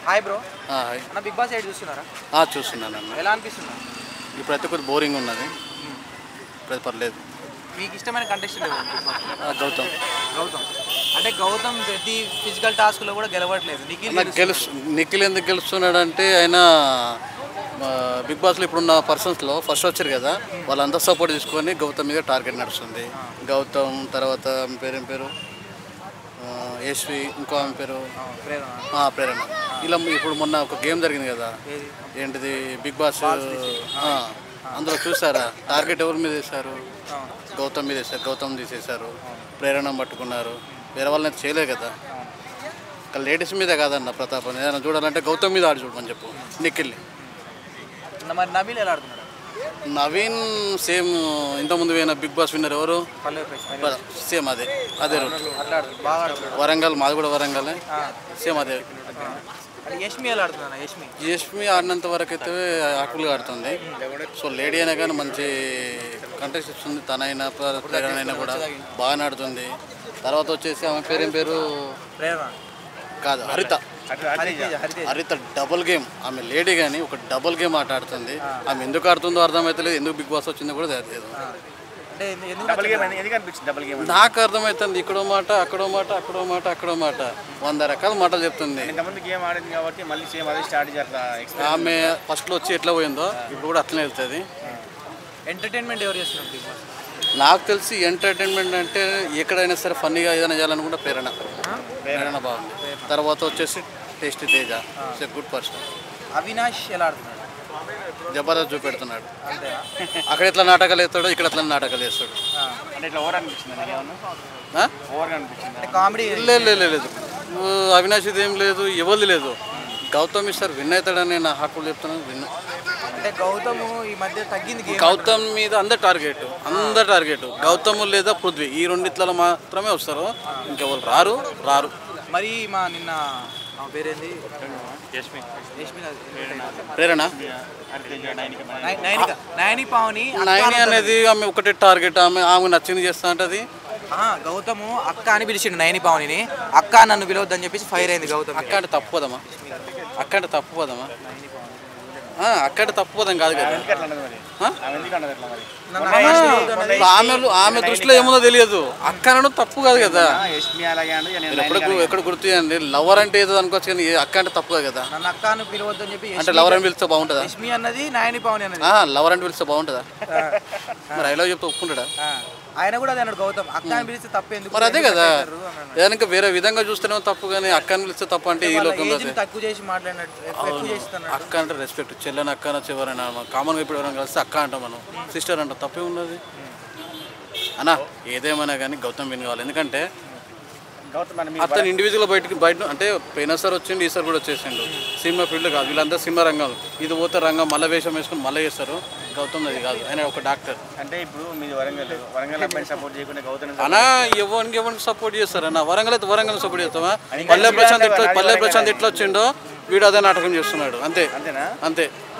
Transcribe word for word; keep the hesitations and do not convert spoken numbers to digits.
Hi bro. Hi అన్న Bigg Boss eight చూస్తున్నారా? చూస్తున్నాను అన్న. ఎలా అనిపిస్తుంది? ఇప్పుడైతే కొద్దిగా బోరింగ్ ఉన్నది, ఇప్పుడు పర్లేదు. మీకు ఇష్టమైన కంటెస్టెంట్ ఎవరు బిగ్ బాస్? గౌతమ్. గౌతమ్ అంటే గౌతమ్ ప్రతి ఫిజికల్ టాస్క్లో కూడా గెలవట్లేదు. నిఖిల్ గెలుసు నిఖిల్ ఎందుకు గెలుస్తున్నాడు అంటే ఆయన బిగ్ బాస్లో ఇప్పుడున్న పర్సన్స్లో ఫస్ట్ వచ్చారు కదా, వాళ్ళంతా సపోర్ట్ తీసుకొని గౌతమ్ మీద టార్గెట్ నడుస్తుంది. గౌతమ్ తర్వాత పేరు ఏం పేరు యశ్వి, ఇంకో ఆమె పేరు ప్రేరణ. ఇలా ఇప్పుడు మొన్న ఒక గేమ్ జరిగింది కదా, ఏంటిది బిగ్ బాస్, అందులో చూసారా టార్గెట్ ఎవరి మీద వేశారు? గౌతమ్ మీద వేశారు. గౌతమ్ తీసేశారు, ప్రేరణ పట్టుకున్నారు. వేరే వాళ్ళని అయితే చేయలేదు కదా. ఇంకా లేడీస్ మీదే కాదన్న ప్రతాపం, ఏదైనా చూడాలంటే గౌతమ్ మీద ఆడి చూడమని చెప్పు. నిఖిల్ని. మరి నవీన్ ఎలా ఆడుతున్నాడు? నవీన్ సేమ్ ఇంతకుముందు పోయిన బిగ్ బాస్ విన్నర్ ఎవరు? సేమ్ అదే అదే రోజు వరంగల్, మాది కూడా వరంగల్, సేమ్ అదే. యష్మి ఎలా ఆడుతున్నా? యష్మి యష్మి ఆడినంత వరకు అయితే యాక్టివ్గా ఆడుతుంది. సో లేడీ అయినా కానీ మంచి కంటెస్టెంట్స్ ఉంది. తనైనా ప్రేరణ కూడా బాగా ఆడుతుంది. తర్వాత వచ్చేసి ఆమె పేరేం పేరు కాదు హరిత. హరిత డబుల్ గేమ్. ఆమె లేడీ కానీ ఒక డబుల్ గేమ్ ఆట ఆడుతుంది. ఆమె ఎందుకు ఆడుతుందో అర్థమవుతలేదు, ఎందుకు బిగ్ బాస్ వచ్చిందో కూడా తెలియదు. నాకు అర్థమవుతుంది, ఇక్కడో మాట అక్కడో మాట అక్కడో మాట అక్కడో మాట వంద రకాల మాటలు చెప్తుంది. ఆమె ఫస్ట్లో వచ్చి ఎట్లా పోయిందో ఇప్పుడు కూడా అట్లనే వెళ్తుంది. ఎంటర్టైన్మెంట్ ఎవరు చేస్తున్నారు బిగ్ బాస్? నాకు తెలిసి ఎంటర్టైన్మెంట్ అంటే ఎక్కడైనా సరే ఫన్నీగా ఏదైనా చేయాలనుకుంటే ప్రేరణ. ప్రేరణ బాగుంది. తర్వాత వచ్చేసి tasty Teja, good person. Avinash ఎలా ఆడుతున్నాడు? జబర్దస్త్ చూపెడుతున్నాడు. అక్కడ ఎట్లా నాటకాలు వేస్తాడో ఇక్కడ ఎట్లా నాటకాలు వేస్తాడు. లేదు అవినాష్ ఇది ఏం లేదు, ఎవరిది లేదు. గౌతమ్ సార్ విన్ అవుతాడని నా హక్కులు చెప్తున్నాను. విన్ అంటే గౌతమ్ ఈ మధ్య తగ్గింది. గౌతమ్ మీద అందరు టార్గెట్, అందరు టార్గెట్ గౌతమ్ లేదా పృథ్వీ, ఈ రెండిట్లలో మాత్రమే వస్తారు, ఇంకెవరు రారు రారు మరి మా నిన్న పేరేంది ప్రేరణ నయని పావని. నయని అనేది ఆమె ఒకటే టార్గెట్, ఆమె ఆమె నచ్చింది చేస్తా ఉంటుంది. గౌతము అక్క అని పిలిచిండు నయని పావనిని. అక్క నన్ను పిలవద్దని చెప్పేసి ఫైర్ అయింది గౌతమ్. అక్క అంటే తప్పుపోదామా? అక్క అంటే తప్పుపోదామా? అక్కడ తప్పుపోదాం కాదు కదా. ఆమె ఆమె దృష్టిలో ఏముందో తెలియదు. అక్క అనడం తప్పు కాదు కదా. ఎక్కడ గుర్తు చేయండి, లవర్ అంటే ఏదో అనుకోవచ్చు కానీ అక్క అంటే తప్పు కాదు కదా. అంటే లవర్ అని పిలిస్తే బాగుంటుందా? లవర్ అంటే పిలిస్తే బాగుంటుందా? మరి ఐ లవ్ చెప్తే ఒప్పుకుంటాడా? ఆయన కూడా అన్నాడు గౌతమ్ అక్క అని పిలిస్తే తప్పు ఎందుకు? మరి అదే కదా, ఏదైనా వేరే విధంగా చూస్తేనే తప్పు, కానీ అక్క అని పిలిస్తే తప్పు అంటే ఈ లోకంలో తక్కువ చేసి మాట్లాడినట్టు. అక్క అంటే రెస్పెక్ట్. చెల్లెని అక్క అనొచ్చు, ఎవరైనా కామన్గా ఇప్పుడు ఎవరైనా కలిస్తే అక్క అంటాం మనం, సిస్టర్ అంటాం, తప్పే ఉన్నది అన్నా. ఏదేమైనా కానీ గౌతమ్ విన్ కావాలి. ఎందుకంటే అతను ఇండివిజువల్ బయటకి బయట అంటే పోయినసారి వచ్చిండు, ఈసారి కూడా వచ్చేసిండు. సినిమా ఫీల్డ్ కాదు, వీళ్ళంతా సినిమా రంగాలు. ఇది పోతే రంగం మళ్ళీ వేషం వేసుకుని మళ్ళీ చేస్తారు. గౌతమ్ అది కాదు, ఆయన ఒక డాక్టర్. అంటే ఇప్పుడు మీరు వరంగల్ వరంగల్ అబ్బాయిని సపోర్ట్ చేయకుండా గౌతమ్ అన్నా ఎవరికి ఎవరికి సపోర్ట్ చేస్తారు అన్న? వరంగల్ అయితే వరంగల్ సపోర్ట్ చేస్తామా? పల్లె ప్రశాంత్ ఎట్లా పల్లె ప్రశాంత్ ఎట్లా వచ్చిండో వీడు అదే నాటకం చేస్తున్నాడు. అంతే అంతే